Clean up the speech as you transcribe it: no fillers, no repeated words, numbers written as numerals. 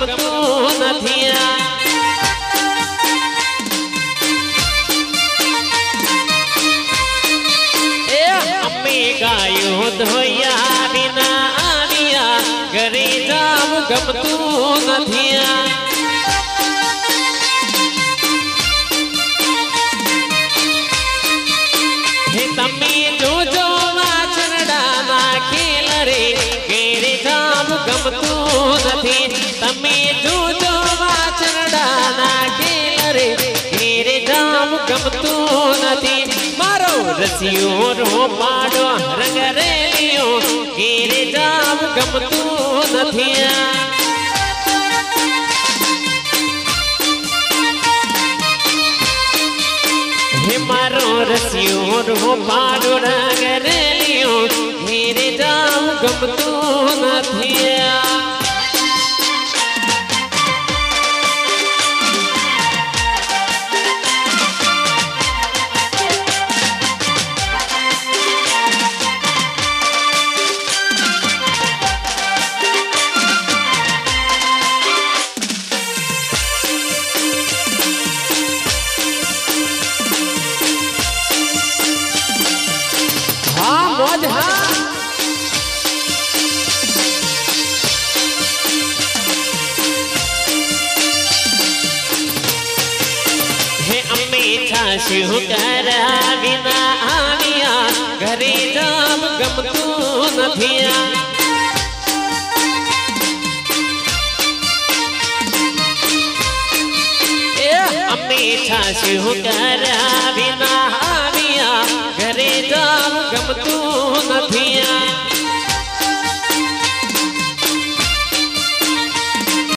ગમતું નથી એ અમે ગાયો ધોયા વિના આવ્યા ઘરે જાવું ગમતું નથી તમે જોજો વાછરડાના ખેલ રે ઘેરે જાવું ગમતું નથી તમે જોજો વાછરડાના ખેલ રે ઘેરે જાવું ગમતું નથી મારો રસિયો રોપાડો રંગ રેલિયો ઘેરે જાવું ગમતું નથી मारो रसियो रोपाडो रंग रेलियो घेरे जाऊं गमતું નથી छाशु करा बिना आविया घरे जाम गमતું નથી ए अम्मे छाशु करा बिना